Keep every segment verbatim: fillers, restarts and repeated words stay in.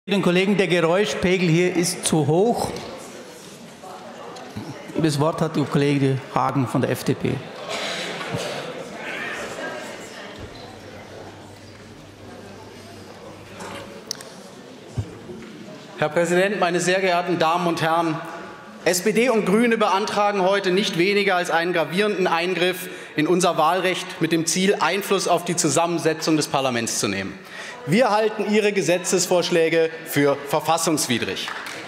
Den Kollegen, der Geräuschpegel hier ist zu hoch. Das Wort hat der Kollege Hagen von der F D P. Herr Präsident, meine sehr geehrten Damen und Herren! S P D und Grüne beantragen heute nicht weniger als einen gravierenden Eingriff in unser Wahlrecht mit dem Ziel, Einfluss auf die Zusammensetzung des Parlaments zu nehmen. Wir halten Ihre Gesetzesvorschläge für verfassungswidrig.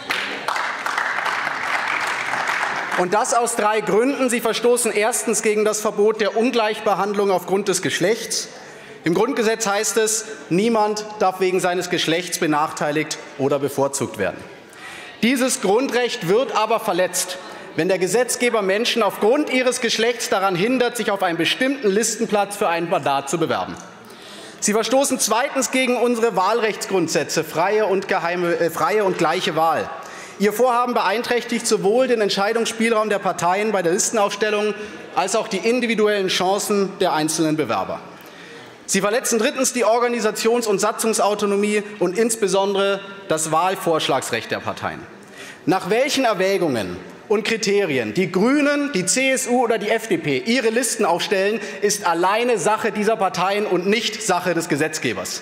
Und das aus drei Gründen. Sie verstoßen erstens gegen das Verbot der Ungleichbehandlung aufgrund des Geschlechts. Im Grundgesetz heißt es, niemand darf wegen seines Geschlechts benachteiligt oder bevorzugt werden. Dieses Grundrecht wird aber verletzt, wenn der Gesetzgeber Menschen aufgrund ihres Geschlechts daran hindert, sich auf einen bestimmten Listenplatz für ein Mandat zu bewerben. Sie verstoßen zweitens gegen unsere Wahlrechtsgrundsätze, freie und, geheime, äh, freie und gleiche Wahl. Ihr Vorhaben beeinträchtigt sowohl den Entscheidungsspielraum der Parteien bei der Listenaufstellung als auch die individuellen Chancen der einzelnen Bewerber. Sie verletzen drittens die Organisations- und Satzungsautonomie und insbesondere das Wahlvorschlagsrecht der Parteien. Nach welchen Erwägungen und Kriterien die Grünen, die C S U oder die F D P ihre Listen aufstellen, ist alleine Sache dieser Parteien und nicht Sache des Gesetzgebers.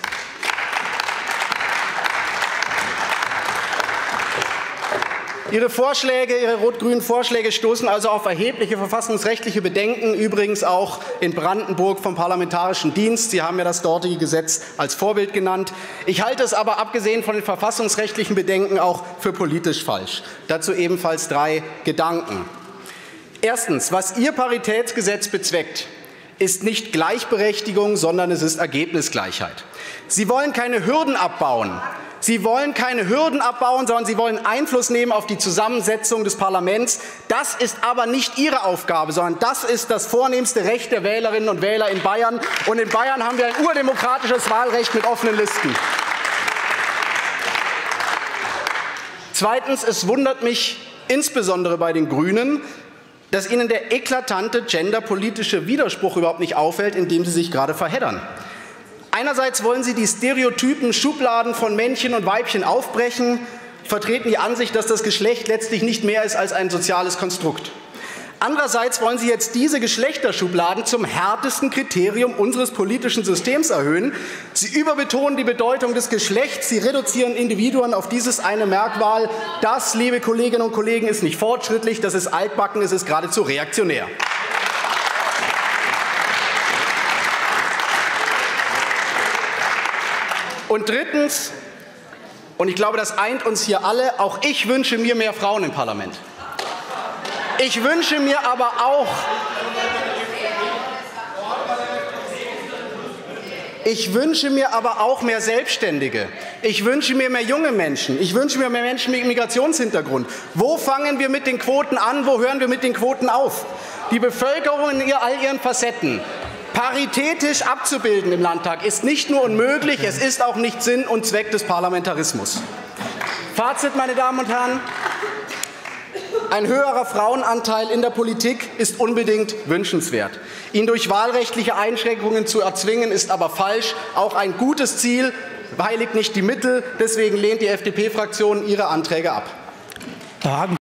Ihre Vorschläge, Ihre rot-grünen Vorschläge stoßen also auf erhebliche verfassungsrechtliche Bedenken, übrigens auch in Brandenburg vom Parlamentarischen Dienst. Sie haben ja das dortige Gesetz als Vorbild genannt. Ich halte es aber abgesehen von den verfassungsrechtlichen Bedenken auch für politisch falsch. Dazu ebenfalls drei Gedanken. Erstens, was Ihr Paritätsgesetz bezweckt, ist nicht Gleichberechtigung, sondern es ist Ergebnisgleichheit. Sie wollen keine Hürden abbauen. Sie wollen keine Hürden abbauen, sondern Sie wollen Einfluss nehmen auf die Zusammensetzung des Parlaments. Das ist aber nicht Ihre Aufgabe, sondern das ist das vornehmste Recht der Wählerinnen und Wähler in Bayern. Und in Bayern haben wir ein urdemokratisches Wahlrecht mit offenen Listen. Zweitens, es wundert mich insbesondere bei den Grünen, dass Ihnen der eklatante genderpolitische Widerspruch überhaupt nicht auffällt, in dem Sie sich gerade verheddern. Einerseits wollen Sie die stereotypen Schubladen von Männchen und Weibchen aufbrechen, vertreten die Ansicht, dass das Geschlecht letztlich nicht mehr ist als ein soziales Konstrukt. Andererseits wollen Sie jetzt diese Geschlechterschubladen zum härtesten Kriterium unseres politischen Systems erhöhen. Sie überbetonen die Bedeutung des Geschlechts, Sie reduzieren Individuen auf dieses eine Merkmal. Das, liebe Kolleginnen und Kollegen, ist nicht fortschrittlich, das ist altbacken, es ist geradezu reaktionär. Und drittens, und ich glaube, das eint uns hier alle, auch ich wünsche mir mehr Frauen im Parlament. Ich wünsche mir aber auch, ich wünsche mir aber auch mehr Selbstständige. Ich wünsche mir mehr junge Menschen. Ich wünsche mir mehr Menschen mit Migrationshintergrund. Wo fangen wir mit den Quoten an? Wo hören wir mit den Quoten auf? Die Bevölkerung in all ihren Facetten paritätisch abzubilden im Landtag ist nicht nur unmöglich, es ist auch nicht Sinn und Zweck des Parlamentarismus. Fazit, meine Damen und Herren: Ein höherer Frauenanteil in der Politik ist unbedingt wünschenswert. Ihn durch wahlrechtliche Einschränkungen zu erzwingen, ist aber falsch. Auch ein gutes Ziel heiligt nicht die Mittel. Deswegen lehnt die F D P-Fraktion ihre Anträge ab.